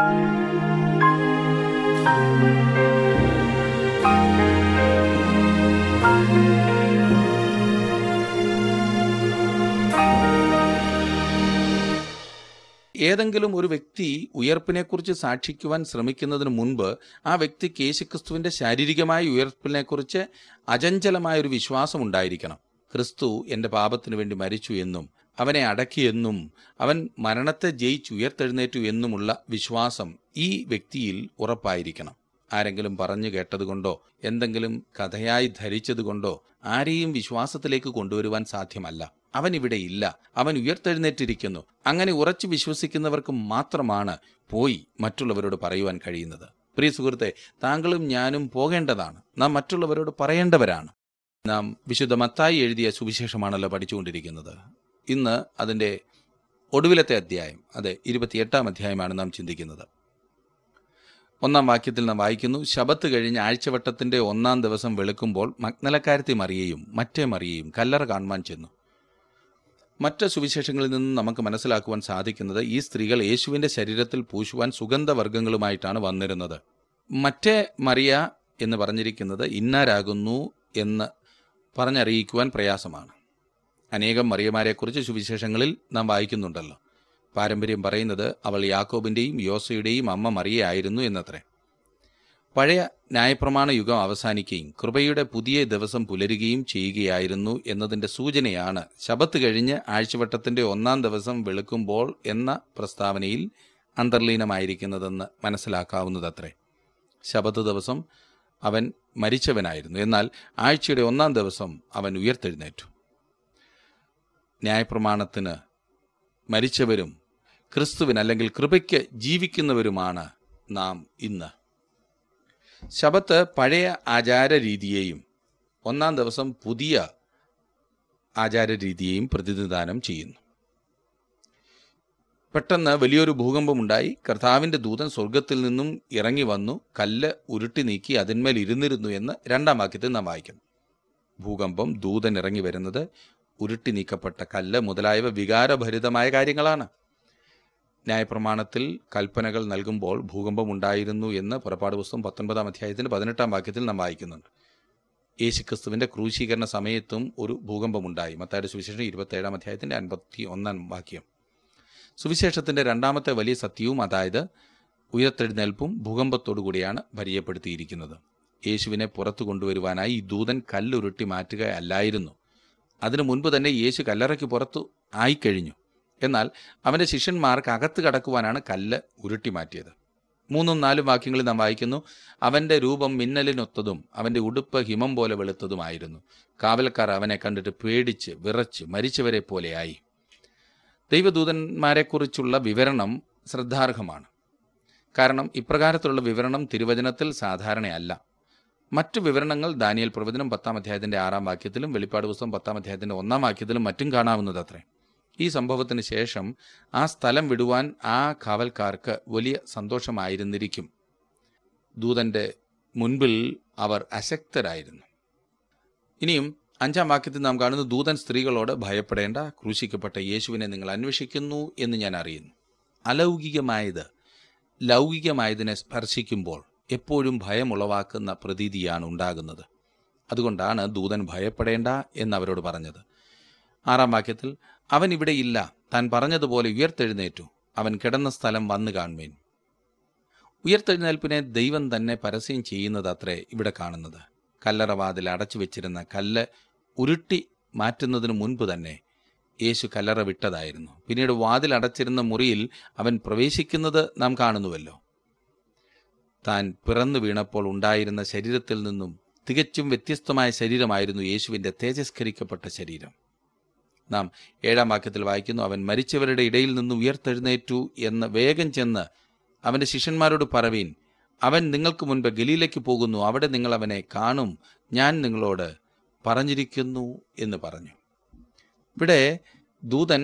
ഏതെങ്കിലും ഒരു വ്യക്തി ഉയർപ്പിനെക്കുറിച്ച് സാക്ഷിക്കുവാൻ ശ്രമിക്കുന്നതിന് മുൻപ് ആ വ്യക്തിക്ക് യേശുക്രിസ്തുവിൻ്റെ ശാരീരികമായ ഉയർപ്പിനെക്കുറിച്ച് അചഞ്ചലമായൊരു വിശ്വാസം ഉണ്ടായിരിക്കണം. ക്രിസ്തു എൻ്റെ പാപത്തിനു വേണ്ടി മരിച്ചു എന്നും അവനെ അടക്കിയെന്നും അവൻ മരണത്തെ ജയിച്ചുയർത്തെഴുന്നേറ്റു എന്നുമുള്ള വിശ്വാസം ഈ വ്യക്തിയിൽ ഉറപ്പായിരിക്കണം. ആരെങ്കിലും പറഞ്ഞു കേട്ടതുകൊണ്ടോ എന്തെങ്കിലും കഥയായി ധരിച്ചതുകൊണ്ടോ ആരെയും വിശ്വാസത്തിലേക്ക് കൊണ്ടുവരുവാൻ സാധ്യമല്ല. അവൻ ഇവിടെ ഇല്ല, അവൻ ഉയർത്തെഴുന്നേറ്റിരിക്കുന്നു. അങ്ങനെ ഉറച്ചു വിശ്വസിക്കുന്നവർക്ക് മാത്രമാണ് പോയി മറ്റുള്ളവരോട് പറയുവാൻ കഴിയുന്നത്. പ്രിയ സുഹൃത്തെ, താങ്കളും ഞാനും പോകേണ്ടതാണ്. നാം മറ്റുള്ളവരോട് പറയേണ്ടവരാണ്. നാം വിശുദ്ധ മത്തായി എഴുതിയ സുവിശേഷമാണല്ലോ പഠിച്ചുകൊണ്ടിരിക്കുന്നത്. ഇന്ന് അതിൻ്റെ ഒടുവിലത്തെ അധ്യായം, അതെ 28-ാം അധ്യായമാണ് നാം ചിന്തിക്കുന്നത്. 1-ാം വാക്യത്തിൽ നാം വായിക്കുന്നു, ശബത്ത് കഴിഞ്ഞ് ആഴ്ചവട്ടത്തിൻ്റെ 1-ാം ദിവസം വെളുക്കുമ്പോൾ മഗ്ദലക്കാരത്തി മറിയയും മറ്റേ മറിയയും കല്ലറ കാണുവാൻ ചെന്നു. മറ്റ് സുവിശേഷങ്ങളിൽ നിന്നും നമുക്ക് മനസ്സിലാക്കുവാൻ സാധിക്കുന്നത് ഈ സ്ത്രീകൾ യേശുവിൻ്റെ ശരീരത്തിൽ പൂശുവാൻ സുഗന്ധവർഗ്ഗങ്ങളുമായിട്ടാണ് വന്നിരുന്നത്. മറ്റേ മറിയ എന്ന് പറഞ്ഞിരിക്കുന്നത് ഇന്നാരാകുന്നു എന്ന് പറഞ്ഞറിയിക്കുവാൻ പ്രയാസമാണ്. അനേകം മറിയമാരെക്കുറിച്ച് സുവിശേഷങ്ങളിൽ നാം വായിക്കുന്നുണ്ടല്ലോ. പാരമ്പര്യം പറയുന്നത് അവൾ യാക്കോബിൻ്റെയും യോസയുടെയും അമ്മ മറിയയായിരുന്നു എന്നത്രേ. പഴയ ന്യായപ്രമാണ യുഗം അവസാനിക്കുകയും കൃപയുടെ പുതിയ ദിവസം പുലരുകയും ചെയ്യുകയായിരുന്നു എന്നതിൻ്റെ സൂചനയാണ് ശബത്ത് കഴിഞ്ഞ് ആഴ്ചവട്ടത്തിൻ്റെ 1-ാം ദിവസം വെളുക്കുമ്പോൾ എന്ന പ്രസ്താവനയിൽ അന്തർലീനമായിരിക്കുന്നതെന്ന് മനസ്സിലാക്കാവുന്നതത്രേ. ശബത്ത് ദിവസം അവൻ മരിച്ചവനായിരുന്നു, എന്നാൽ ആഴ്ചയുടെ 1-ാം ദിവസം അവൻ ഉയർത്തെഴുന്നേറ്റു. ന്യായപ്രമാണത്തിന് മരിച്ചവരും ക്രിസ്തുവിന് അല്ലെങ്കിൽ കൃപയ്ക്ക് ജീവിക്കുന്നവരുമാണ് നാം ഇന്ന്. ശബത്ത് പഴയ ആചാരരീതിയെയും 1-ാം ദിവസം പുതിയ ആചാരരീതിയെയും പ്രതിനിധാനം ചെയ്യുന്നു. പെട്ടെന്ന് വലിയൊരു ഭൂകമ്പമുണ്ടായി. കർത്താവിൻ്റെ ദൂതൻ സ്വർഗത്തിൽ നിന്നും ഇറങ്ങി വന്നു കല്ല് ഉരുട്ടി നീക്കി അതിന്മേൽ ഇരുന്നിരുന്നു എന്ന് 2-ാം വാക്യത്തിൽ നാം വായിക്കുന്നു. ഭൂകമ്പം, ദൂതൻ ഇറങ്ങി വരുന്നത്, ഉരുട്ടി നീക്കപ്പെട്ട കല്ല് മുതലായവ വികാരഭരിതമായ കാര്യങ്ങളാണ്. ന്യായപ്രമാണത്തിൽ കൽപ്പനകൾ നൽകുമ്പോൾ ഭൂകമ്പം ഉണ്ടായിരുന്നു എന്ന് പുറപ്പാട് പുസ്തകം 19-ാം അധ്യായത്തിൻ്റെ 18-ാം വാക്യത്തിൽ നാം വായിക്കുന്നുണ്ട്. യേശുക്രിസ്തുവിൻ്റെ ക്രൂശീകരണ സമയത്തും ഒരു ഭൂകമ്പമുണ്ടായി. മത്തായിയുടെ സുവിശേഷം 27-ാം അധ്യായത്തിൻ്റെ 51-ാം വാക്യം. സുവിശേഷത്തിൻ്റെ 2-ാമത്തെ വലിയ സത്യവും, അതായത് ഉയർത്തെഴുന്നേൽപ്പും ഭൂകമ്പത്തോടു കൂടിയാണ് പരിചയപ്പെടുത്തിയിരിക്കുന്നത്. യേശുവിനെ പുറത്തു കൊണ്ടുവരുവാനായി ഈ ദൂതൻ കല്ലുരുട്ടി മാറ്റുകയല്ലായിരുന്നു. അതിനു മുൻപ് തന്നെ യേശു കല്ലറയ്ക്ക് പുറത്തു ആയിക്കഴിഞ്ഞു. എന്നാൽ അവൻ്റെ ശിഷ്യന്മാർക്ക് അകത്ത് കടക്കുവാനാണ് കല്ല് ഉരുട്ടി മാറ്റിയത്. 3-4 വാക്യങ്ങളിൽ നാം വായിക്കുന്നു, അവൻ്റെ രൂപം മിന്നലിനൊത്തതും അവൻ്റെ ഉടുപ്പ് ഹിമം പോലെ വെളുത്തതുമായിരുന്നു. കാവൽക്കാർ അവനെ കണ്ടിട്ട് പേടിച്ച് വിറച്ച് മരിച്ചവരെ പോലെയായി. ദൈവദൂതന്മാരെക്കുറിച്ചുള്ള വിവരണം ശ്രദ്ധാർഹമാണ്. കാരണം ഇപ്രകാരത്തിലുള്ള വിവരണം തിരുവചനത്തിൽ സാധാരണയല്ല. മറ്റു വിവരണങ്ങൾ ദാനിയേൽ പ്രവചനം 10-ാം അധ്യായത്തിൻ്റെ 6-ാം വാക്യത്തിലും വെളിപ്പാട് പുസ്തകം 10-ാം അധ്യായത്തിൻ്റെ 1-ാം വാക്യത്തിലും മറ്റും കാണാവുന്നതത്രേ. ഈ സംഭവത്തിന് ശേഷം ആ സ്ഥലം വിടുവാൻ ആ കാവൽക്കാർക്ക് വലിയ സന്തോഷമായിരുന്നിരിക്കും. ദൂതൻ്റെ മുൻപിൽ അവർ അശക്തരായിരുന്നു. ഇനിയും 5-ാം വാക്യത്തിൽ നാം കാണുന്നു, ദൂതൻ സ്ത്രീകളോട് ഭയപ്പെടേണ്ട, ക്രൂശിക്കപ്പെട്ട യേശുവിനെ നിങ്ങൾ അന്വേഷിക്കുന്നു എന്ന് ഞാൻ അറിയുന്നു. അലൗകികമായത് ലൗകികമായതിനെ സ്പർശിക്കുമ്പോൾ എപ്പോഴും ഭയമുളവാക്കുന്ന പ്രതീതിയാണ് ഉണ്ടാകുന്നത്. അതുകൊണ്ടാണ് ദൂതൻ ഭയപ്പെടേണ്ട എന്നവരോട് പറഞ്ഞത്. 6-ാം വാക്യത്തിൽ, അവൻ ഇവിടെ ഇല്ല, താൻ പറഞ്ഞതുപോലെ ഉയർത്തെഴുന്നേറ്റു, അവൻ കിടന്ന സ്ഥലം വന്നു കാണുവേൻ. ഉയർത്തെഴുന്നേൽപ്പിനെ ദൈവം തന്നെ പരസ്യം ചെയ്യുന്നത് അത്രേ ഇവിടെ കാണുന്നത്. കല്ലറവാതിൽ അടച്ചു വെച്ചിരുന്ന കല്ല് ഉരുട്ടി മാറ്റുന്നതിന് മുൻപ് തന്നെ യേശു കല്ലറ വിട്ടതായിരുന്നു. പിന്നീട് വാതിൽ അടച്ചിരുന്ന മുറിയിൽ അവൻ പ്രവേശിക്കുന്നത് നാം കാണുന്നുവല്ലോ. താൻ പിറന്നു വീണപ്പോൾ ഉണ്ടായിരുന്ന ശരീരത്തിൽ നിന്നും തികച്ചും വ്യത്യസ്തമായ ശരീരമായിരുന്നു യേശുവിൻ്റെ തേജസ്കരിക്കപ്പെട്ട ശരീരം. നാം 7-ാം വാക്യത്തിൽ വായിക്കുന്നു, അവൻ മരിച്ചവരുടെ ഇടയിൽ നിന്ന് ഉയർത്തെഴുന്നേറ്റു എന്ന് വേഗം ചെന്ന് അവൻ്റെ ശിഷ്യന്മാരോട് പറവീൻ, അവൻ നിങ്ങൾക്ക് മുൻപ് ഗലീലയ്ക്ക് പോകുന്നു, അവിടെ നിങ്ങൾ അവനെ കാണും, ഞാൻ നിങ്ങളോട് പറഞ്ഞിരിക്കുന്നു എന്ന് പറഞ്ഞു. ഇവിടെ ദൂതൻ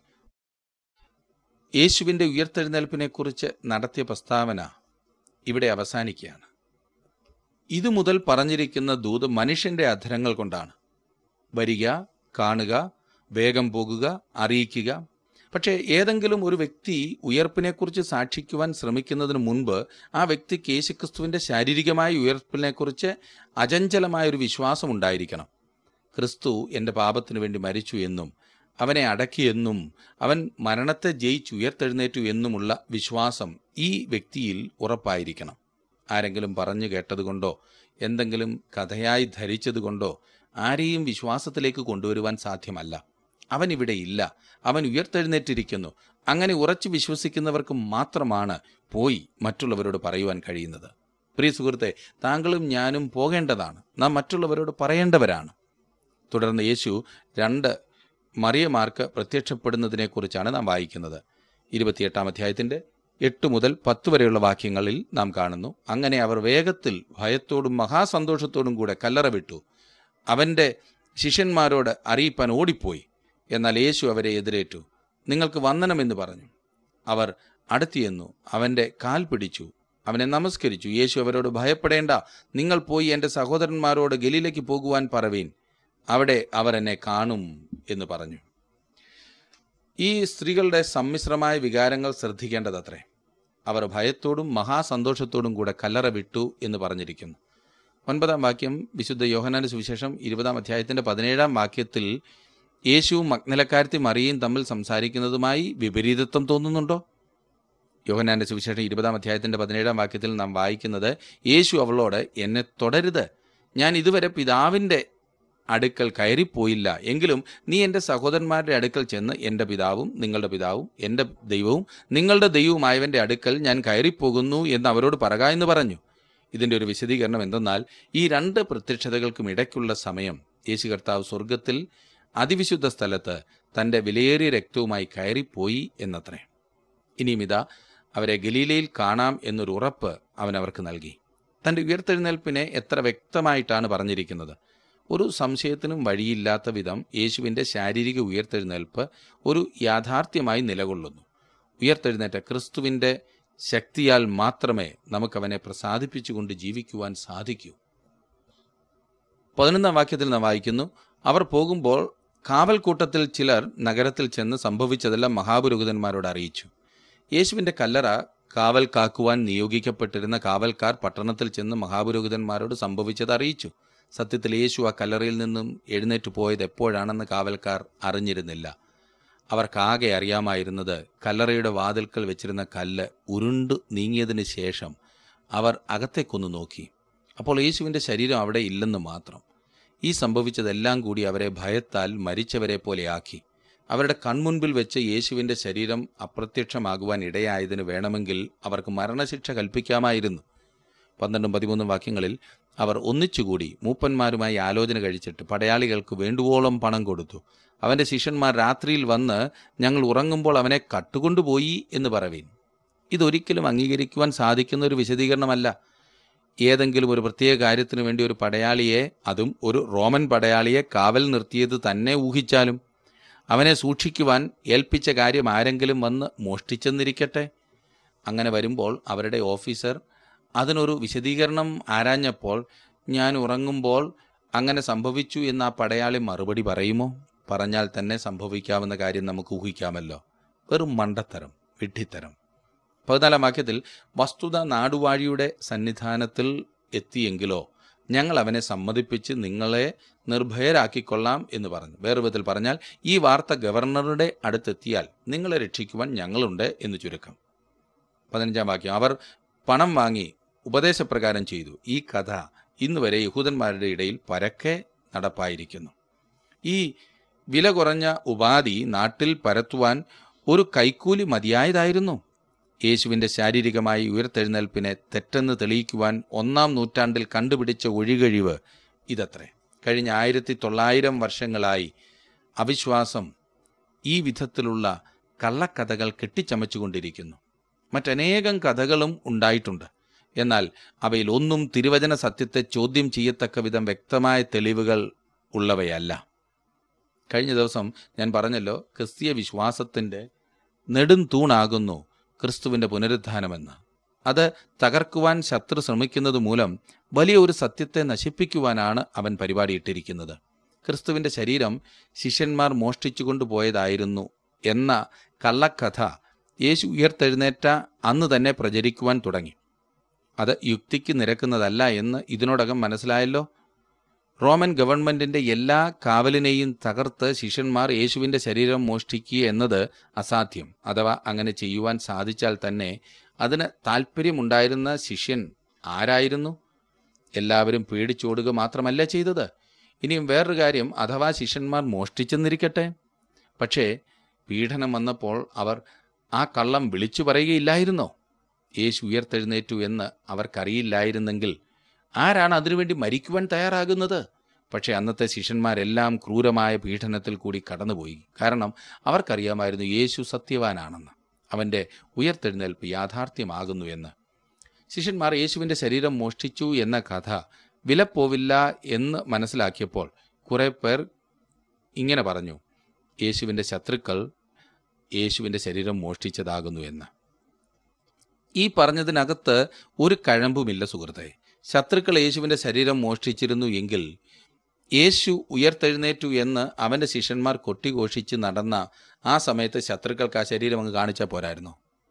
യേശുവിൻ്റെ ഉയർത്തെഴുന്നേൽപ്പിനെക്കുറിച്ച് നടത്തിയ പ്രസ്താവന ഇവിടെ അവസാനിക്കുകയാണ്. ഇതു മുതൽ പറഞ്ഞിരിക്കുന്ന ദൂത് മനുഷ്യൻ്റെ അധരങ്ങൾ കൊണ്ടാണ്. വരിക, കാണുക, വേഗം പോകുക, അറിയിക്കുക. പക്ഷേ ഏതെങ്കിലും ഒരു വ്യക്തി ഉയർപ്പിനെക്കുറിച്ച് സാക്ഷിക്കുവാൻ ശ്രമിക്കുന്നതിന് മുൻപ് ആ വ്യക്തിക്ക് യേശുക്രിസ്തുവിൻ്റെ ശാരീരികമായ ഉയർപ്പിനെക്കുറിച്ച് അചഞ്ചലമായൊരു വിശ്വാസം ഉണ്ടായിരിക്കണം. ക്രിസ്തു എൻ്റെ പാപത്തിനു വേണ്ടി മരിച്ചു എന്നും അവനെ അടക്കിയെന്നും അവൻ മരണത്തെ ജയിച്ചുയർത്തെഴുന്നേറ്റു എന്നുമുള്ള വിശ്വാസം ഈ വ്യക്തിയിൽ ഉറപ്പായിരിക്കണം. ആരെങ്കിലും പറഞ്ഞു കേട്ടതുകൊണ്ടോ എന്തെങ്കിലും കഥയായി ധരിച്ചതുകൊണ്ടോ ആരെയും വിശ്വാസത്തിലേക്ക് കൊണ്ടുവരുവാൻ സാധ്യമല്ല. അവൻ ഇവിടെ ഇല്ല, അവൻ ഉയർത്തെഴുന്നേറ്റിരിക്കുന്നു. അങ്ങനെ ഉറച്ചു വിശ്വസിക്കുന്നവർക്ക് മാത്രമാണ് പോയി മറ്റുള്ളവരോട് പറയുവാൻ കഴിയുന്നത്. പ്രിയ സുഹൃത്തെ, താങ്കളും ഞാനും പോകേണ്ടതാണ്. നാം മറ്റുള്ളവരോട് പറയേണ്ടവരാണ്. തുടർന്ന് യേശു 2 മറിയമാർക്ക് പ്രത്യക്ഷപ്പെടുന്നതിനെക്കുറിച്ചാണ് നാം വായിക്കുന്നത്. 28 അധ്യായത്തിൻ്റെ 8 മുതൽ 10 വരെയുള്ള വാക്യങ്ങളിൽ നാം കാണുന്നു. അങ്ങനെ അവർ വേഗത്തിൽ ഭയത്തോടും മഹാസന്തോഷത്തോടും കൂടെ കല്ലറ വിട്ടു അവൻ്റെ ശിഷ്യന്മാരോട് അറിയിപ്പാൻ ഓടിപ്പോയി. എന്നാൽ യേശു അവരെ എതിരേറ്റു, നിങ്ങൾക്ക് വന്ദനമെന്ന് പറഞ്ഞു. അവർ അടുത്തിയെന്നു അവൻ്റെ കാൽ പിടിച്ചു അവനെ നമസ്കരിച്ചു. യേശു അവരോട്, ഭയപ്പെടേണ്ട, നിങ്ങൾ പോയി എൻ്റെ സഹോദരന്മാരോട് ഗലീലയ്ക്ക് പോകുവാൻ പറവീൻ, അവിടെ അവർ എന്നെ കാണും എന്ന് പറഞ്ഞു. ഈ സ്ത്രീകളുടെ സമ്മിശ്രമായ വികാരങ്ങൾ ശ്രദ്ധിക്കേണ്ടതത്രേ. അവർ ഭയത്തോടും മഹാസന്തോഷത്തോടും കൂടെ കല്ലറ വിട്ടു എന്ന് പറഞ്ഞിരിക്കുന്നു. 9 വാക്യം വിശുദ്ധ യോഹന്നാന്റെ സുവിശേഷം 20 അധ്യായത്തിൻ്റെ 17 വാക്യത്തിൽ യേശുവും മഗ്ദലക്കാരത്തി മറിയയും തമ്മിൽ സംസാരിക്കുന്നതുമായി വിപരീതത്വം തോന്നുന്നുണ്ടോ? യോഹന്നാന്റെ സുവിശേഷം 20 അധ്യായത്തിൻ്റെ 17 വാക്യത്തിൽ നാം വായിക്കുന്നത്, യേശു അവളോട്, എന്നെ തുടരുത്, ഞാൻ ഇതുവരെ പിതാവിൻ്റെ അടുക്കൽ കയറിപ്പോയില്ല. എങ്കിലും നീ എൻ്റെ സഹോദരന്മാരുടെ അടുക്കൽ ചെന്ന് എൻ്റെ പിതാവും നിങ്ങളുടെ പിതാവും എൻ്റെ ദൈവവും നിങ്ങളുടെ ദൈവവുമായവൻ്റെ അടുക്കൽ ഞാൻ കയറിപ്പോകുന്നു എന്ന് അവരോട് പറക എന്ന് പറഞ്ഞു. ഇതിൻ്റെ ഒരു വിശദീകരണം എന്തെന്നാൽ, ഈ 2 പ്രത്യക്ഷതകൾക്കും ഇടയ്ക്കുള്ള സമയം യേശു കർത്താവ് സ്വർഗത്തിൽ അതിവിശുദ്ധ സ്ഥലത്ത് തൻ്റെ വിലയേറിയ രക്തവുമായി കയറിപ്പോയി എന്നത്രേ. ഇനിയും ഇതാ അവരെ ഗലീലയിൽ കാണാം എന്നൊരു ഉറപ്പ് അവൻ അവർക്ക് നൽകി. തൻ്റെ ഉയർത്തെഴുന്നേൽപ്പിനെ എത്ര വ്യക്തമായിട്ടാണ് പറഞ്ഞിരിക്കുന്നത്. ഒരു സംശയത്തിനും വഴിയില്ലാത്ത വിധം യേശുവിൻ്റെ ശാരീരിക ഉയർത്തെഴുന്നേൽപ്പ് ഒരു യാഥാർത്ഥ്യമായി നിലകൊള്ളുന്നു. ഉയർത്തെഴുന്നേറ്റ ക്രിസ്തുവിൻ്റെ ശക്തിയാൽ മാത്രമേ നമുക്കവനെ പ്രസാദിപ്പിച്ചുകൊണ്ട് ജീവിക്കുവാൻ സാധിക്കൂ. 11 വാക്യത്തിൽ നാം വായിക്കുന്നു, അവർ പോകുമ്പോൾ കാവൽക്കൂട്ടത്തിൽ ചിലർ നഗരത്തിൽ ചെന്ന് സംഭവിച്ചതെല്ലാം മഹാപുരോഹിതന്മാരോട് അറിയിച്ചു. യേശുവിൻ്റെ കല്ലറ കാവൽ കാക്കുവാൻ നിയോഗിക്കപ്പെട്ടിരുന്ന കാവൽക്കാർ പട്ടണത്തിൽ ചെന്ന് മഹാപുരോഹിതന്മാരോട് സംഭവിച്ചത് അറിയിച്ചു. സത്യത്തിൽ യേശു ആ കല്ലറയിൽ നിന്നും എഴുന്നേറ്റ് പോയത് എപ്പോഴാണെന്ന് കാവൽക്കാർ അറിഞ്ഞിരുന്നില്ല. അവർക്കാകെ അറിയാമായിരുന്നത് കല്ലറയുടെ വാതിൽക്കൽ വെച്ചിരുന്ന കല്ല് ഉരുണ്ടു നീങ്ങിയതിന് ശേഷം അവർ അകത്തേക്കൊന്ന് നോക്കി. അപ്പോൾ യേശുവിൻ്റെ ശരീരം അവിടെ ഇല്ലെന്ന് മാത്രം. ഈ സംഭവിച്ചതെല്ലാം കൂടി അവരെ ഭയത്താൽ മരിച്ചവരെ പോലെയാക്കി. അവരുടെ കൺമുൻപിൽ വെച്ച് യേശുവിൻ്റെ ശരീരം അപ്രത്യക്ഷമാകുവാൻ ഇടയായതിന് വേണമെങ്കിൽ അവർക്ക് മരണശിക്ഷ കൽപ്പിക്കാമായിരുന്നു. 12-13 വാക്യങ്ങളിൽ അവർ ഒന്നിച്ചുകൂടി മൂപ്പന്മാരുമായി ആലോചന കഴിച്ചിട്ട് പടയാളികൾക്ക് വേണ്ടുവോളം പണം കൊടുത്തു. അവൻ്റെ ശിഷ്യന്മാർ രാത്രിയിൽ വന്ന്, ഞങ്ങൾ ഉറങ്ങുമ്പോൾ അവനെ കട്ടുകൊണ്ടുപോയി എന്ന് പറവീൻ. ഇതൊരിക്കലും അംഗീകരിക്കുവാൻ സാധിക്കുന്ന ഒരു വിശദീകരണമല്ല. ഏതെങ്കിലും ഒരു പ്രത്യേക കാര്യത്തിനു വേണ്ടി ഒരു പടയാളിയെ, അതും ഒരു റോമൻ പടയാളിയെ കാവൽ നിർത്തിയത് തന്നെ ഊഹിച്ചാലും അവനെ സൂക്ഷിക്കുവാൻ ഏൽപ്പിച്ച കാര്യം ആരെങ്കിലും വന്ന് മോഷ്ടിച്ചെന്നിരിക്കട്ടെ. അങ്ങനെ വരുമ്പോൾ അവരുടെ ഓഫീസർ അതിനൊരു വിശദീകരണം ആരാഞ്ഞപ്പോൾ, ഞാൻ ഉറങ്ങുമ്പോൾ അങ്ങനെ സംഭവിച്ചു എന്ന് ആ പടയാളി മറുപടി പറയുമോ? പറഞ്ഞാൽ തന്നെ സംഭവിക്കാവുന്ന കാര്യം നമുക്ക് ഊഹിക്കാമല്ലോ. വെറും മണ്ടത്തരം, വിഡ്ഢിത്തരം. 14 വാക്യത്തിൽ, വസ്തുത നാടുവാഴിയുടെ സന്നിധാനത്തിൽ എത്തിയെങ്കിലോ ഞങ്ങൾ അവനെ സമ്മതിപ്പിച്ച് നിങ്ങളെ നിർഭയരാക്കിക്കൊള്ളാം എന്ന് പറഞ്ഞു. വേറെ വിധത്തിൽ പറഞ്ഞാൽ, ഈ വാർത്ത ഗവർണറുടെ അടുത്തെത്തിയാൽ നിങ്ങളെ രക്ഷിക്കുവാൻ ഞങ്ങളുണ്ട് എന്ന് ചുരുക്കം. 15 വാക്യം, അവർ പണം വാങ്ങി ഉപദേശപ്രകാരം ചെയ്തു. ഈ കഥ ഇന്നുവരെ യഹൂദന്മാരുടെ ഇടയിൽ പരക്കെ നടപ്പായിരിക്കുന്നു. ഈ വില കുറഞ്ഞ ഉപാധി നാട്ടിൽ പരത്തുവാൻ ഒരു കൈക്കൂലി മതിയായതായിരുന്നു. യേശുവിൻ്റെ ശാരീരികമായി ഉയർത്തെഴുന്നേൽപ്പിനെ തെറ്റെന്ന് തെളിയിക്കുവാൻ 1-ാം നൂറ്റാണ്ടിൽ കണ്ടുപിടിച്ച ഒഴികഴിവ് ഇതത്രേ. കഴിഞ്ഞ 1900 വർഷങ്ങളായി അവിശ്വാസം ഈ വിധത്തിലുള്ള കള്ളക്കഥകൾ കെട്ടിച്ചമച്ചുകൊണ്ടിരിക്കുന്നു. മറ്റനേകം കഥകളും ഉണ്ടായിട്ടുണ്ട്. എന്നാൽ അവയിൽ ഒന്നും തിരുവചന സത്യത്തെ ചോദ്യം ചെയ്യത്തക്ക വിധം വ്യക്തമായ തെളിവുകൾ ഉള്ളവയല്ല. കഴിഞ്ഞ ദിവസം ഞാൻ പറഞ്ഞല്ലോ, ക്രിസ്തീയ വിശ്വാസത്തിൻ്റെ നെടും തൂണാകുന്നു ക്രിസ്തുവിൻ്റെ പുനരുത്ഥാനമെന്ന്. അത് തകർക്കുവാൻ ശത്രു ശ്രമിക്കുന്നത് മൂലം വലിയ ഒരു സത്യത്തെ നശിപ്പിക്കുവാനാണ് അവൻ പരിപാടിയിട്ടിരിക്കുന്നത്. ക്രിസ്തുവിൻ്റെ ശരീരം ശിഷ്യന്മാർ മോഷ്ടിച്ചു കൊണ്ടുപോയതായിരുന്നു എന്ന കള്ളക്കഥ യേശു ഉയർത്തെഴുന്നേറ്റ അന്ന് തന്നെ പ്രചരിക്കുവാൻ തുടങ്ങി. അത് യുക്തിക്ക് നിരക്കുന്നതല്ല എന്ന് ഇതിനോടകം മനസ്സിലായല്ലോ. റോമൻ ഗവൺമെൻറ്റിൻ്റെ എല്ലാ കാവലിനെയും തകർത്ത് ശിഷ്യന്മാർ യേശുവിൻ്റെ ശരീരം മോഷ്ടിക്കുക എന്നത് അസാധ്യം. അഥവാ അങ്ങനെ ചെയ്യുവാൻ സാധിച്ചാൽ തന്നെ അതിന് താല്പര്യമുണ്ടായിരുന്ന ശിഷ്യൻ ആരായിരുന്നു? എല്ലാവരും പേടിച്ചോടുക മാത്രമല്ല ചെയ്തത്. ഇനിയും വേറൊരു കാര്യം, അഥവാ ശിഷ്യന്മാർ മോഷ്ടിച്ചെന്നിരിക്കട്ടെ, പക്ഷേ പീഡനം വന്നപ്പോൾ അവർ ആ കള്ളം വിളിച്ചു പറയുകയില്ലായിരുന്നോ? യേശു ഉയർത്തെഴുന്നേറ്റു എന്ന് അവർക്കറിയില്ലായിരുന്നെങ്കിൽ ആരാണ് അതിനുവേണ്ടി മരിക്കുവാൻ തയ്യാറാകുന്നത്? പക്ഷേ അന്നത്തെ ശിഷ്യന്മാരെല്ലാം ക്രൂരമായ പീഡനത്തിൽ കൂടി കടന്നുപോയി. കാരണം അവർക്കറിയാമായിരുന്നു യേശു സത്യവാനാണെന്ന്, അവൻ്റെ ഉയർത്തെഴുന്നേൽപ്പ് യാഥാർത്ഥ്യമാകുന്നു എന്ന്. ശിഷ്യന്മാർ യേശുവിൻ്റെ ശരീരം മോഷ്ടിച്ചു എന്ന കഥ വിലപ്പോവില്ല എന്ന് മനസ്സിലാക്കിയപ്പോൾ കുറേ പേർ ഇങ്ങനെ പറഞ്ഞു, യേശുവിൻ്റെ ശത്രുക്കൾ യേശുവിൻ്റെ ശരീരം മോഷ്ടിച്ചതാകുന്നു എന്ന്. ഈ പറഞ്ഞതിനകത്ത് ഒരു കഴമ്പുമില്ല സുഹൃത്തെ. ശത്രുക്കൾ യേശുവിൻ്റെ ശരീരം മോഷ്ടിച്ചിരുന്നു എങ്കിൽ യേശു ഉയർത്തെഴുന്നേറ്റു എന്ന് അവൻ്റെ ശിഷ്യന്മാർ കൊട്ടിഘോഷിച്ച് നടന്ന ആ സമയത്ത് ശത്രുക്കൾക്ക് ആ ശരീരം അങ്ങ് കാണിച്ചാൽ പോരായിരുന്നു.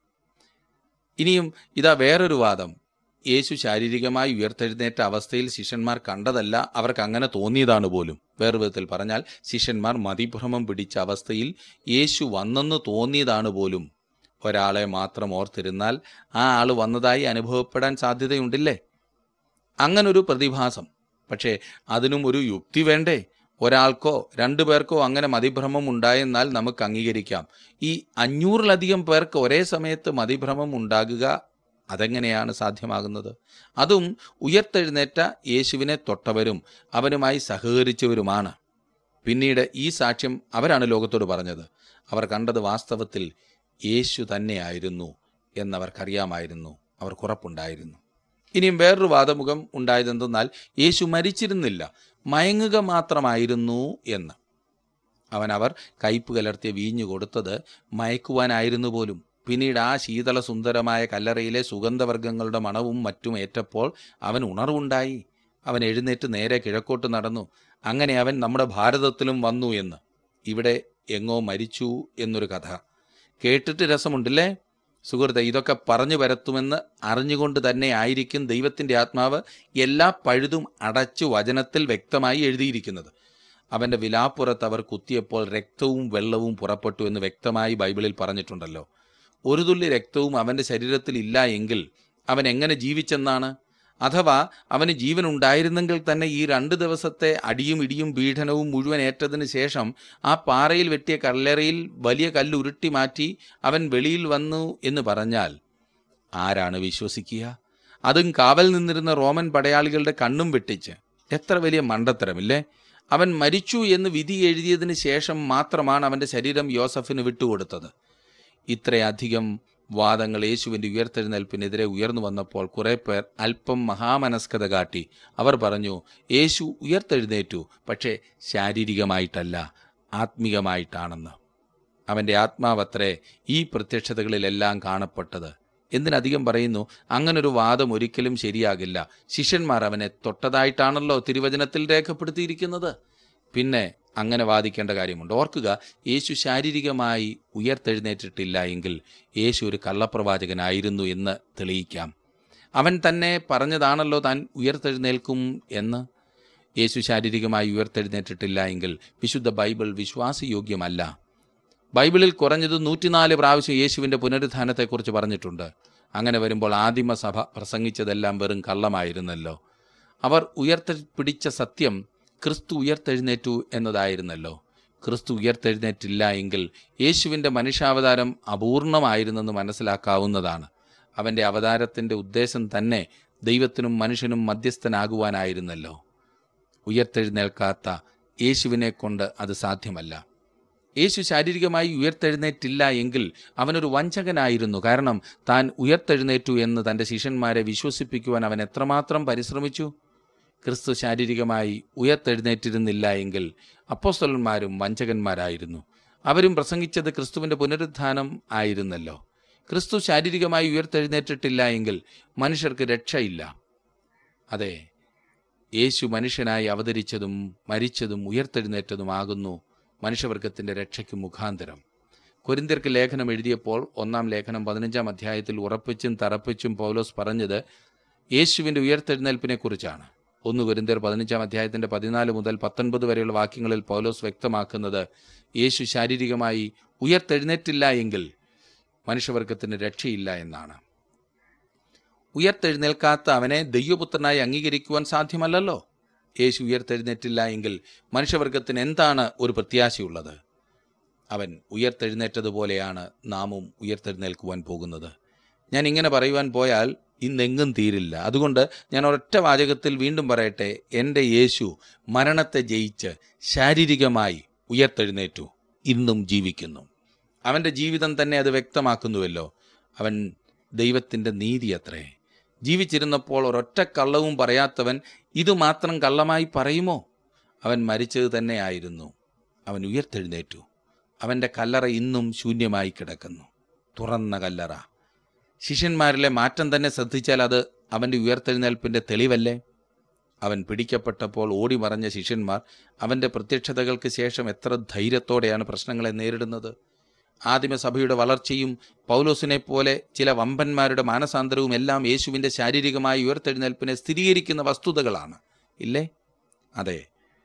ഇനിയും ഇതാ വേറൊരു വാദം, യേശു ശാരീരികമായി ഉയർത്തെഴുന്നേറ്റ അവസ്ഥയിൽ ശിഷ്യന്മാർ കണ്ടതല്ല, അവർക്ക് അങ്ങനെ തോന്നിയതാണ് പോലും. വേറെ വിധത്തിൽ പറഞ്ഞാൽ ശിഷ്യന്മാർ മതിഭ്രമം പിടിച്ച അവസ്ഥയിൽ യേശു വന്നെന്ന് തോന്നിയതാണ് പോലും. ഒരാളെ മാത്രം ഓർത്തിരുന്നാൽ ആ ആൾ വന്നതായി അനുഭവപ്പെടാൻ സാധ്യതയുണ്ടില്ലേ? അങ്ങനൊരു പ്രതിഭാസം. പക്ഷേ അതിനും ഒരു യുക്തി വേണ്ടേ? ഒരാൾക്കോ 2 പേർക്കോ അങ്ങനെ മതിഭ്രമം ഉണ്ടായെന്നാൽ നമുക്ക് അംഗീകരിക്കാം. ഈ 500-ലധികം പേർക്ക് ഒരേ സമയത്ത് മതിഭ്രമം ഉണ്ടാകുക അതെങ്ങനെയാണ് സാധ്യമാകുന്നത്? അതും ഉയർത്തെഴുന്നേറ്റ യേശുവിനെ തൊട്ടവരും അവനുമായി സഹകരിച്ചവരുമാണ്. പിന്നീട് ഈ സാക്ഷ്യം അവരാണ് ലോകത്തോട് പറഞ്ഞത്. അവർ കണ്ടത് വാസ്തവത്തിൽ യേശു തന്നെയായിരുന്നു എന്നവർക്കറിയാമായിരുന്നു, അവർക്കുറപ്പുണ്ടായിരുന്നു. ഇനിയും വേറൊരു വാദമുഖം ഉണ്ടായതെന്തെന്നാൽ യേശു മരിച്ചിരുന്നില്ല, മയങ്ങുക മാത്രമായിരുന്നു എന്ന്. അവർ കയ്പ് കലർത്തിയ വീഞ്ഞു കൊടുത്തത് മയക്കുവാനായിരുന്നു പോലും. പിന്നീട് ആ ശീതള സുന്ദരമായ കല്ലറയിലെ സുഗന്ധവർഗ്ഗങ്ങളുടെ മണവും മറ്റും ഏറ്റപ്പോൾ അവൻ ഉണർവുണ്ടായി. അവൻ എഴുന്നേറ്റ് നേരെ കിഴക്കോട്ട് നടന്നു. അങ്ങനെ അവൻ നമ്മുടെ ഭാരതത്തിലും വന്നു എന്ന്. ഇവിടെ എങ്ങോ മരിച്ചു എന്നൊരു കഥ കേട്ടിട്ട് രസമുണ്ടല്ലേ സുഹൃത്തെ? ഇതൊക്കെ പറഞ്ഞു വരത്തുമെന്ന് അറിഞ്ഞുകൊണ്ട് തന്നെ ആയിരിക്കും ദൈവത്തിൻ്റെ ആത്മാവ് എല്ലാ പഴുതും അടച്ചു വചനത്തിൽ വ്യക്തമായി എഴുതിയിരിക്കുന്നത്. അവൻ്റെ വിലാപ്പുറത്ത് അവർ കുത്തിയപ്പോൾ രക്തവും വെള്ളവും പുറപ്പെട്ടു എന്ന് വ്യക്തമായി ബൈബിളിൽ പറഞ്ഞിട്ടുണ്ടല്ലോ. ഒരു തുള്ളി രക്തവും അവൻ്റെ ശരീരത്തിൽ ഇല്ല എങ്കിൽ അവൻ എങ്ങനെ ജീവിച്ചെന്നാണ്? അഥവാ അവന് ജീവൻ ഉണ്ടായിരുന്നെങ്കിൽ തന്നെ ഈ 2 ദിവസത്തെ അടിയും ഇടിയും പീഡനവും മുഴുവൻ ഏറ്റതിന് ശേഷം ആ പാറയിൽ വെട്ടിയ കല്ലറയിൽ വലിയ കല്ല് ഉരുട്ടി മാറ്റി അവൻ വെളിയിൽ വന്നു എന്ന് പറഞ്ഞാൽ ആരാണ് വിശ്വസിക്കുക? അതും കാവൽ നിന്നിരുന്ന റോമൻ പടയാളികളുടെ കണ്ണും വെട്ടിച്ച്. എത്ര വലിയ മണ്ടത്തരമില്ലേ? അവൻ മരിച്ചു എന്ന് വിധി എഴുതിയതിന് ശേഷം മാത്രമാണ് അവൻ്റെ ശരീരം യോസഫിന് വിട്ടുകൊടുത്തത്. ഇത്രയധികം വാദങ്ങൾ യേശുവിൻ്റെ ഉയർത്തെഴുന്നേൽപ്പിനെതിരെ ഉയർന്നു വന്നപ്പോൾ കുറേ പേർ അല്പം മഹാമനസ്കത കാട്ടി. അവർ പറഞ്ഞു, യേശു ഉയർത്തെഴുന്നേറ്റു, പക്ഷേ ശാരീരികമായിട്ടല്ല, ആത്മീകമായിട്ടാണെന്ന്. അവൻ്റെ ആത്മാവത്രേ ഈ പ്രത്യക്ഷതകളിലെല്ലാം കാണപ്പെട്ടത്. എന്തിനധികം പറയുന്നു, അങ്ങനൊരു വാദം ഒരിക്കലും ശരിയാകില്ല. ശിഷ്യന്മാർ അവനെ തൊട്ടതായിട്ടാണല്ലോ തിരുവചനത്തിൽ രേഖപ്പെടുത്തിയിരിക്കുന്നത്. പിന്നെ അങ്ങനെ വാദിക്കേണ്ട കാര്യമുണ്ട്? ഓർക്കുക, യേശു ശാരീരികമായി ഉയർത്തെഴുന്നേറ്റിട്ടില്ല എങ്കിൽ യേശു ഒരു കള്ളപ്രവാചകനായിരുന്നു എന്ന് തെളിയിക്കാം. അവൻ തന്നെ പറഞ്ഞതാണല്ലോ താൻ ഉയർത്തെഴുന്നേൽക്കും എന്ന്. യേശു ശാരീരികമായി ഉയർത്തെഴുന്നേറ്റിട്ടില്ല എങ്കിൽ വിശുദ്ധ ബൈബിൾ വിശ്വാസയോഗ്യമല്ല. ബൈബിളിൽ കുറഞ്ഞത് 104 പ്രാവശ്യം യേശുവിൻ്റെ പുനരുത്ഥാനത്തെക്കുറിച്ച് പറഞ്ഞിട്ടുണ്ട്. അങ്ങനെ വരുമ്പോൾ ആദിമസഭ പ്രസംഗിച്ചതെല്ലാം വെറും കള്ളമായിരുന്നല്ലോ. അവർ ഉയർത്തിപ്പിടിച്ച സത്യം ക്രിസ്തു ഉയർത്തെഴുന്നേറ്റു എന്നതായിരുന്നല്ലോ. ക്രിസ്തു ഉയർത്തെഴുന്നേറ്റില്ല എങ്കിൽ യേശുവിൻ്റെ മനുഷ്യാവതാരം അപൂർണമായിരുന്നെന്ന് മനസ്സിലാക്കാവുന്നതാണ്. അവൻ്റെ അവതാരത്തിൻ്റെ ഉദ്ദേശം തന്നെ ദൈവത്തിനും മനുഷ്യനും മധ്യസ്ഥനാകുവാനായിരുന്നല്ലോ. ഉയർത്തെഴുന്നേൽക്കാത്ത യേശുവിനെ കൊണ്ട് അത് സാധ്യമല്ല. യേശു ശാരീരികമായി ഉയർത്തെഴുന്നേറ്റില്ല എങ്കിൽ അവനൊരു വഞ്ചകനായിരുന്നു. കാരണം താൻ ഉയർത്തെഴുന്നേറ്റു എന്ന് തൻ്റെ ശിഷ്യന്മാരെ വിശ്വസിപ്പിക്കുവാൻ അവൻ എത്രമാത്രം പരിശ്രമിച്ചു. ക്രിസ്തു ശാരീരികമായി ഉയർത്തെഴുന്നേറ്റിരുന്നില്ല എങ്കിൽ അപ്പോസ്തലന്മാരും വഞ്ചകന്മാരായിരുന്നു. അവരും പ്രസംഗിച്ചത് ക്രിസ്തുവിൻ്റെ പുനരുത്ഥാനം ആയിരുന്നല്ലോ. ക്രിസ്തു ശാരീരികമായി ഉയർത്തെഴുന്നേറ്റിട്ടില്ല എങ്കിൽ മനുഷ്യർക്ക് രക്ഷയില്ല. അതെ, യേശു മനുഷ്യനായി അവതരിച്ചതും മരിച്ചതും ഉയർത്തെഴുന്നേറ്റതുമാകുന്നു മനുഷ്യവർഗത്തിൻ്റെ രക്ഷയ്ക്ക് മുഖാന്തരം. കൊരിന്ത്യർക്ക് ലേഖനം എഴുതിയപ്പോൾ 1 ലേഖനം 15 അധ്യായത്തിൽ ഉറപ്പിച്ചും തറപ്പിച്ചും പൗലോസ് പറഞ്ഞത് യേശുവിൻ്റെ ഉയർത്തെഴുന്നേൽപ്പിനെ കുറിച്ചാണ്. 1 കൊരിന്ത്യർ 15 അധ്യായത്തിൻ്റെ 14 മുതൽ 19 വരെയുള്ള വാക്യങ്ങളിൽ പൗലോസ് വ്യക്തമാക്കുന്നത് യേശു ശാരീരികമായി ഉയർത്തെഴുന്നേറ്റില്ല എങ്കിൽ മനുഷ്യവർഗത്തിന് രക്ഷയില്ല എന്നാണ്. ഉയർത്തെഴുന്നേൽക്കാത്ത അവനെ ദൈവപുത്രനായി അംഗീകരിക്കുവാൻ സാധ്യമല്ലല്ലോ. യേശു ഉയർത്തെഴുന്നേറ്റില്ല എങ്കിൽ മനുഷ്യവർഗത്തിന് എന്താണ് ഒരു പ്രത്യാശയുള്ളത്? അവൻ ഉയർത്തെഴുന്നേറ്റതുപോലെയാണ് നാമും ഉയർത്തെഴുന്നേൽക്കുവാൻ പോകുന്നത്. ഞാൻ ഇങ്ങനെ പറയുവാൻ പോയാൽ ഇന്നെങ്ങും തീരില്ല. അതുകൊണ്ട് ഞാൻ ഒരൊറ്റ വാചകത്തിൽ വീണ്ടും പറയട്ടെ, എൻ്റെ യേശു മരണത്തെ ജയിച്ച് ശാരീരികമായി ഉയർത്തെഴുന്നേറ്റു, ഇന്നും ജീവിക്കുന്നു. അവൻ്റെ ജീവിതം തന്നെ അത് വ്യക്തമാക്കുന്നുവല്ലോ. അവൻ ദൈവത്തിൻ്റെ നീതി അത്രേ. ജീവിച്ചിരുന്നപ്പോൾ ഒരൊറ്റ കള്ളവും പറയാത്തവൻ ഇതുമാത്രം കള്ളമായി പറയുമോ? അവൻ മരിച്ചത് തന്നെയായിരുന്നു. അവൻ ഉയർത്തെഴുന്നേറ്റു. അവൻ്റെ കല്ലറ ഇന്നും ശൂന്യമായി കിടക്കുന്നു, തുറന്ന കല്ലറ. ശിഷ്യന്മാരിലെ മാറ്റം തന്നെ ശ്രദ്ധിച്ചാൽ അത് അവൻ്റെ ഉയർത്തെഴുന്നേൽപ്പിൻ്റെ തെളിവല്ലേ? അവൻ പിടിക്കപ്പെട്ടപ്പോൾ ഓടി മറഞ്ഞ ശിഷ്യന്മാർ അവൻ്റെ പ്രത്യക്ഷതകൾക്ക് ശേഷം എത്ര ധൈര്യത്തോടെയാണ് പ്രശ്നങ്ങളെ നേരിടുന്നത്. ആദിമസഭയുടെ വളർച്ചയും പൗലോസിനെ പോലെ ചില വമ്പന്മാരുടെ മാനസാന്തരവും എല്ലാം യേശുവിൻ്റെ ശാരീരികമായ ഉയർത്തെഴുന്നേൽപ്പിനെ സ്ഥിരീകരിക്കുന്ന വസ്തുതകളാണ്, ഇല്ലേ? അതെ,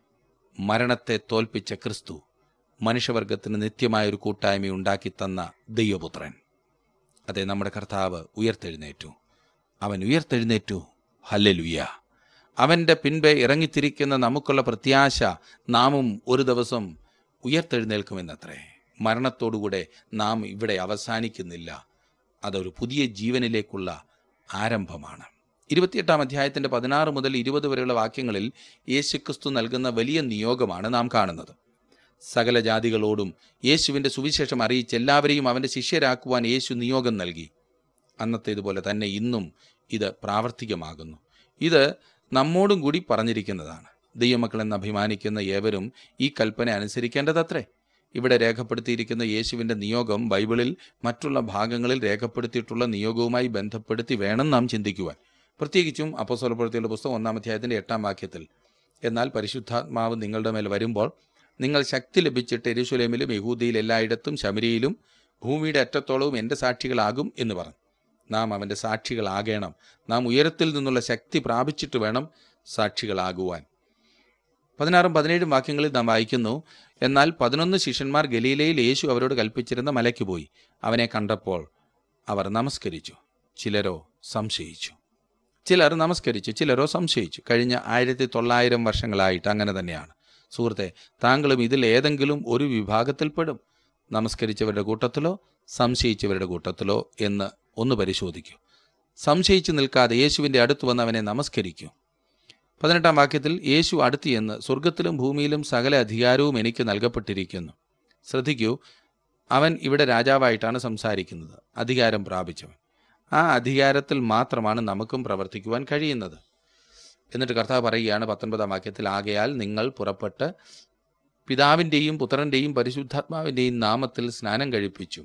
മരണത്തെ തോൽപ്പിച്ച ക്രിസ്തു മനുഷ്യവർഗത്തിന് നിത്യമായൊരു കൂട്ടായ്മ ഉണ്ടാക്കി തന്ന ദൈവപുത്രൻ. അതെ, നമ്മുടെ കർത്താവ് ഉയർത്തെഴുന്നേറ്റു. അവൻ ഉയർത്തെഴുന്നേറ്റു. ഹല്ലേലൂയ. അവൻ്റെ പിൻപേ ഇറങ്ങിത്തിരിക്കുന്ന നമുക്കുള്ള പ്രത്യാശ നാമും ഒരു ദിവസം ഉയർത്തെഴുന്നേൽക്കുമെന്നത്രേ. മരണത്തോടുകൂടെ നാം ഇവിടെ അവസാനിക്കുന്നില്ല. അതൊരു പുതിയ ജീവനിലേക്കുള്ള ആരംഭമാണ്. 28 അധ്യായത്തിൻ്റെ 16 മുതൽ 20 വരെയുള്ള വാക്യങ്ങളിൽ യേശുക്രിസ്തു നൽകുന്ന വലിയ നിയോഗമാണ് നാം കാണുന്നത്. സകല ജാതികളോടും യേശുവിൻ്റെ സുവിശേഷം അറിയിച്ച് എല്ലാവരെയും അവൻ്റെ ശിഷ്യരാക്കുവാൻ യേശു നിയോഗം നൽകി. അന്നത്തേതുപോലെ തന്നെ ഇന്നും ഇത് പ്രാവർത്തികമാകുന്നു. ഇത് നമ്മോടും കൂടി പറഞ്ഞിരിക്കുന്നതാണ്. ദൈവമക്കളെന്ന് അഭിമാനിക്കുന്ന ഏവരും ഈ കൽപ്പന അനുസരിക്കേണ്ടതത്രേ. ഇവിടെ രേഖപ്പെടുത്തിയിരിക്കുന്ന യേശുവിൻ്റെ നിയോഗം ബൈബിളിൽ മറ്റുള്ള ഭാഗങ്ങളിൽ രേഖപ്പെടുത്തിയിട്ടുള്ള നിയോഗവുമായി ബന്ധപ്പെടുത്തി വേണം നാം ചിന്തിക്കുവാൻ. പ്രത്യേകിച്ചും അപ്പോസ്തലപ്രവൃത്തികളുടെ പുസ്തകം 1 അധ്യായത്തിൻ്റെ 8 വാക്യത്തിൽ, എന്നാൽ പരിശുദ്ധാത്മാവ് നിങ്ങളുടെ മേൽ വരുമ്പോൾ നിങ്ങൾ ശക്തി ലഭിച്ചിട്ട് യെരൂശലേമിലും യഹൂദയിൽ എല്ലായിടത്തും ശമര്യയിലും ഭൂമിയുടെ അറ്റത്തോളവും എൻ്റെ സാക്ഷികളാകും എന്ന് പറഞ്ഞു. നാം അവൻ്റെ സാക്ഷികളാകണം. നാം ഉയരത്തിൽ നിന്നുള്ള ശക്തി പ്രാപിച്ചിട്ട് വേണം സാക്ഷികളാകുവാൻ. 16 17 വാക്യങ്ങളിൽ നാം വായിക്കുന്നു, എന്നാൽ 11 ശിഷ്യന്മാർ ഗലീലയിൽ യേശു അവരോട് കൽപ്പിച്ചിരുന്ന മലയ്ക്ക് പോയി. അവനെ കണ്ടപ്പോൾ അവർ നമസ്കരിച്ചു. ചിലരോ സംശയിച്ചു. ചിലർ നമസ്കരിച്ചു, ചിലരോ സംശയിച്ചു. കഴിഞ്ഞ 1900 വർഷങ്ങളായിട്ട് അങ്ങനെ തന്നെയാണ്. സുഹൃത്തെ, താങ്കളും ഇതിൽ ഏതെങ്കിലും ഒരു വിഭാഗത്തിൽപ്പെടും. നമസ്കരിച്ചവരുടെ കൂട്ടത്തിലോ സംശയിച്ചവരുടെ കൂട്ടത്തിലോ എന്ന് ഒന്ന് പരിശോധിക്കൂ. സംശയിച്ചു നിൽക്കാതെ യേശുവിൻ്റെ അടുത്ത് വന്ന് അവനെ നമസ്കരിക്കൂ. 18 വാക്യത്തിൽ, യേശു അടുത്ത് ചെന്ന്, സ്വർഗത്തിലും ഭൂമിയിലും സകല അധികാരവും എനിക്ക് നൽകപ്പെട്ടിരിക്കുന്നു. ശ്രദ്ധിക്കൂ, അവൻ ഇവിടെ രാജാവായിട്ടാണ് സംസാരിക്കുന്നത്, അധികാരം പ്രാപിച്ചവൻ. ആ അധികാരത്തിൽ മാത്രമാണ് നമുക്കും പ്രവർത്തിക്കുവാൻ കഴിയുന്നത്. എന്നിട്ട് കർത്താവ് പറയുകയാണ് 19 വാക്യത്തിൽ, ആകയാൽ നിങ്ങൾ പുറപ്പെട്ട് പിതാവിൻ്റെയും പുത്രൻ്റെയും പരിശുദ്ധാത്മാവിൻ്റെയും നാമത്തിൽ സ്നാനം കഴിപ്പിച്ചു.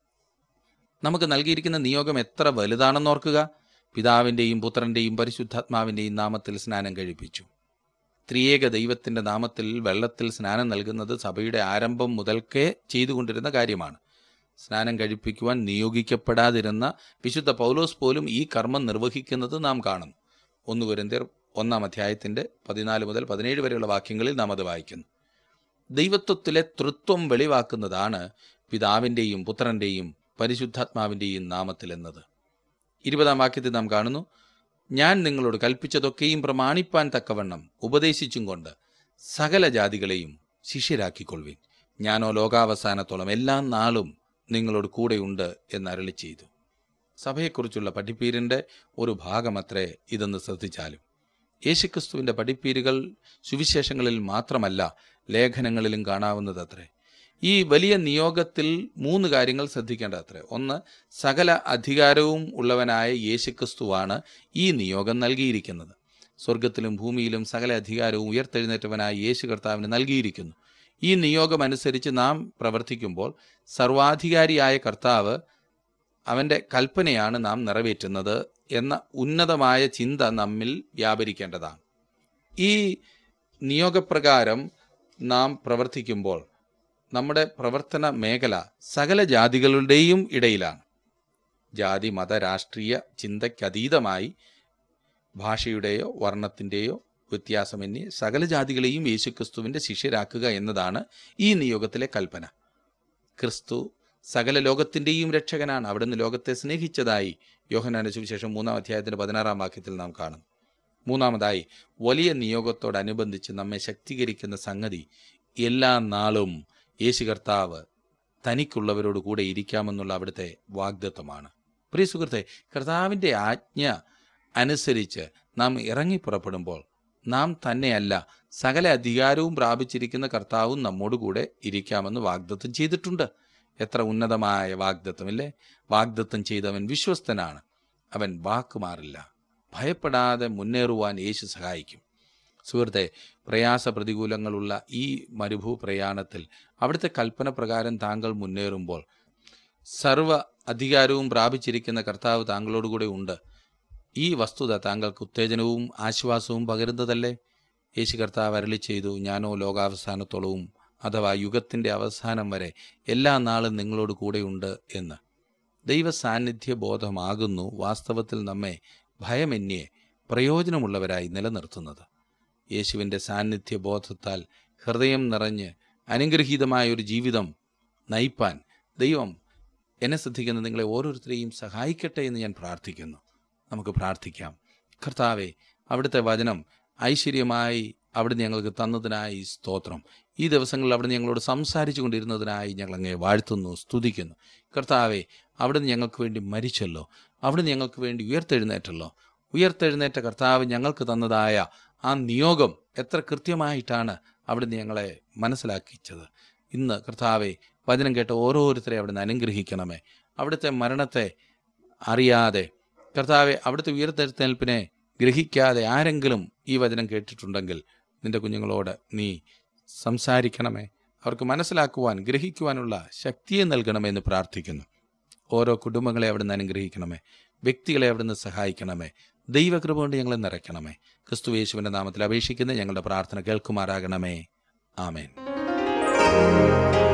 നമുക്ക് നൽകിയിരിക്കുന്ന നിയോഗം എത്ര വലുതാണെന്നോർക്കുക. പിതാവിൻ്റെയും പുത്രൻ്റെയും പരിശുദ്ധാത്മാവിൻ്റെയും നാമത്തിൽ സ്നാനം കഴിപ്പിച്ചു. ത്രിയേക ദൈവത്തിൻ്റെ നാമത്തിൽ വെള്ളത്തിൽ സ്നാനം നൽകുന്നത് സഭയുടെ ആരംഭം മുതൽക്കേ ചെയ്തുകൊണ്ടിരുന്ന കാര്യമാണ്. സ്നാനം കഴിപ്പിക്കുവാൻ നിയോഗിക്കപ്പെടാതിരുന്ന വിശുദ്ധ പൗലോസ് പോലും ഈ കർമ്മം നിർവഹിക്കുന്നത് നാം കാണുന്നു. 1 കൊരിന്ത്യർ 1 അധ്യായത്തിൻ്റെ 14 മുതൽ 17 വരെയുള്ള വാക്യങ്ങളിൽ നാം അത് വായിക്കുന്നു. ദൈവത്വത്തിലെ തൃത്വം വെളിവാക്കുന്നതാണ് പിതാവിൻ്റെയും പുത്രൻ്റെയും പരിശുദ്ധാത്മാവിൻ്റെയും നാമത്തിൽ എന്നത്. 20 വാക്യത്തിൽ നാം കാണുന്നു, ഞാൻ നിങ്ങളോട് കൽപ്പിച്ചതൊക്കെയും പ്രമാണിപ്പാൻ തക്കവണ്ണം ഉപദേശിച്ചും കൊണ്ട് സകല ജാതികളെയും ശിഷ്യരാക്കിക്കൊള്ളുവിൻ. ഞാനോ ലോകാവസാനത്തോളം എല്ലാ നാളും നിങ്ങളോട് കൂടെയുണ്ട് എന്ന് അരുളി ചെയ്തു. സഭയെക്കുറിച്ചുള്ള പഠിപ്പീരിൻ്റെ ഒരു ഭാഗമത്രേ ഇതെന്ന് ശ്രദ്ധിച്ചാലും യേശുക്രിസ്തുവിൻ്റെ പഠിപ്പീരുകൾ സുവിശേഷങ്ങളിൽ മാത്രമല്ല ലേഖനങ്ങളിലും കാണാവുന്നതത്രേ. ഈ വലിയ നിയോഗത്തിൽ 3 കാര്യങ്ങൾ ശ്രദ്ധിക്കേണ്ടതത്രേ. 1, സകല അധികാരവും ഉള്ളവനായ യേശുക്രിസ്തുവാണ് ഈ നിയോഗം നൽകിയിരിക്കുന്നത്. സ്വർഗത്തിലും ഭൂമിയിലും സകല അധികാരവും ഉയർത്തെഴുന്നേറ്റവനായ യേശു കർത്താവിന് നൽകിയിരിക്കുന്നു. ഈ നിയോഗം അനുസരിച്ച് നാം പ്രവർത്തിക്കുമ്പോൾ സർവാധികാരിയായ കർത്താവ് അവൻ്റെ കൽപ്പനയാണ് നാം നിറവേറ്റുന്നത് എന്ന ഉന്നതമായ ചിന്ത നമ്മിൽ വ്യാപരിക്കേണ്ടതാണ്. ഈ നിയോഗപ്രകാരം നാം പ്രവർത്തിക്കുമ്പോൾ നമ്മുടെ പ്രവർത്തന മേഖല സകല ജാതികളുടെയും ഇടയിലാണ്. ജാതി മത രാഷ്ട്രീയ ചിന്തയ്ക്കതീതമായി ഭാഷയുടെയോ വർണ്ണത്തിൻ്റെയോ വ്യത്യാസമന്യേ സകല ജാതികളെയും യേശുക്രിസ്തുവിൻ്റെ ശിഷ്യരാക്കുക എന്നതാണ് ഈ നിയോഗത്തിലെ കൽപ്പന. ക്രിസ്തു സകല ലോകത്തിൻ്റെയും രക്ഷകനാണ്. അവിടുന്ന് ലോകത്തെ സ്നേഹിച്ചതായി യോഹന്നാന്റെ സുവിശേഷം 3-ാം അധ്യായത്തിന്റെ 16-ാം വാക്യത്തിൽ നാം കാണുന്നു. മൂന്നാമതായി, വലിയ നിയോഗത്തോടനുബന്ധിച്ച് നമ്മെ ശക്തീകരിക്കുന്ന സംഗതി, എല്ലാ നാളും യേശു കർത്താവ് തനിക്കുള്ളവരോട് കൂടെ ഇരിക്കാമെന്നുള്ള അവിടുത്തെ വാഗ്ദത്തമാണ്. പ്രിയ സുഹൃത്തെ, കർത്താവിൻ്റെ ആജ്ഞ അനുസരിച്ച് നാം ഇറങ്ങി പുറപ്പെടുമ്പോൾ നാം തന്നെയല്ല, സകല അധികാരവും പ്രാപിച്ചിരിക്കുന്ന കർത്താവും നമ്മോടുകൂടെ ഇരിക്കാമെന്ന് വാഗ്ദത്തം ചെയ്തിട്ടുണ്ട്. എത്ര ഉന്നതമായ വാഗ്ദത്തമില്ലേ! വാഗ്ദത്തം ചെയ്തവൻ വിശ്വസ്തനാണ്, അവൻ വാക്കുമാറില്ല. ഭയപ്പെടാതെ മുന്നേറുവാൻ യേശു സഹായിക്കും. സുഹൃത്തെ, പ്രയാസ പ്രതികൂലങ്ങളുള്ള ഈ മരുഭൂ പ്രയാണത്തിൽ അവിടുത്തെ കൽപ്പന പ്രകാരം താങ്കൾ മുന്നേറുമ്പോൾ സർവ അധികാരവും പ്രാപിച്ചിരിക്കുന്ന കർത്താവ് താങ്കളോടുകൂടെ ഉണ്ട്. ഈ വസ്തുത താങ്കൾക്ക് ഉത്തേജനവും ആശ്വാസവും പകരുന്നതല്ലേ? യേശു കർത്താവ് അരുളി ചെയ്തു, ഞാനോ ലോകാവസാനത്തോളവും അഥവാ യുഗത്തിൻ്റെ അവസാനം വരെ എല്ലാ നാളും നിങ്ങളോട് കൂടെയുണ്ട് എന്ന്. ദൈവ സാന്നിധ്യ ബോധമാകുന്നു വാസ്തവത്തിൽ നമ്മെ ഭയമന്യേ പ്രയോജനമുള്ളവരായി നിലനിർത്തുന്നത്. യേശുവിൻ്റെ സാന്നിധ്യ ബോധത്താൽ ഹൃദയം നിറഞ്ഞ് അനുഗ്രഹീതമായൊരു ജീവിതം നയിപ്പാൻ ദൈവം എന്നെ ശ്രദ്ധിക്കുന്ന നിങ്ങളെ ഓരോരുത്തരെയും സഹായിക്കട്ടെ എന്ന് ഞാൻ പ്രാർത്ഥിക്കുന്നു. നമുക്ക് പ്രാർത്ഥിക്കാം. കർത്താവെ, അവിടുത്തെ വചനം ഐശ്വര്യമായി അവിടുന്ന് ഞങ്ങൾക്ക് തന്നതിനായി സ്തോത്രം. ഈ ദിവസങ്ങളിൽ അവിടുന്ന് ഞങ്ങളോട് സംസാരിച്ചു കൊണ്ടിരുന്നതിനായി ഞങ്ങൾ അങ്ങേ വാഴ്ത്തുന്നു, സ്തുതിക്കുന്നു. കർത്താവെ, അവിടുന്ന് ഞങ്ങൾക്ക് വേണ്ടി മരിച്ചല്ലോ, അവിടുന്ന് ഞങ്ങൾക്ക് വേണ്ടി ഉയർത്തെഴുന്നേറ്റല്ലോ. ഉയർത്തെഴുന്നേറ്റ കർത്താവ് ഞങ്ങൾക്ക് തന്നതായ ആ നിയോഗം എത്ര കൃത്യമായിട്ടാണ് അവിടുന്ന് ഞങ്ങളെ മനസ്സിലാക്കിച്ചത്. ഇന്ന് കർത്താവെ, വചനം കേട്ട ഓരോരുത്തരെ അവിടുന്ന് അനുഗ്രഹിക്കണമേ. അവിടുത്തെ മരണത്തെ അറിയാതെ, കർത്താവെ, അവിടുത്തെ ഉയർത്തെഴുന്നേൽപ്പിനെ ഗ്രഹിക്കാതെ ആരെങ്കിലും ഈ വചനം കേട്ടിട്ടുണ്ടെങ്കിൽ നിന്റെ കുഞ്ഞുങ്ങളോട് നീ സംസാരിക്കണമേ. അവർക്ക് മനസ്സിലാക്കുവാൻ, ഗ്രഹിക്കുവാനുള്ള ശക്തിയെ നൽകണമെന്ന് പ്രാർത്ഥിക്കുന്നു. ഓരോ കുടുംബങ്ങളെ അവിടുന്ന് അനുഗ്രഹിക്കണമേ. വ്യക്തികളെ അവിടുന്ന് സഹായിക്കണമേ. ദൈവകൃപ കൊണ്ട് ഞങ്ങളെ നിറയ്ക്കണമേ. ക്രിസ്തു യേശുവിൻ്റെ നാമത്തിൽ അപേക്ഷിക്കുന്ന ഞങ്ങളുടെ പ്രാർത്ഥന കേൾക്കുമാറാകണമേ. ആമേൻ.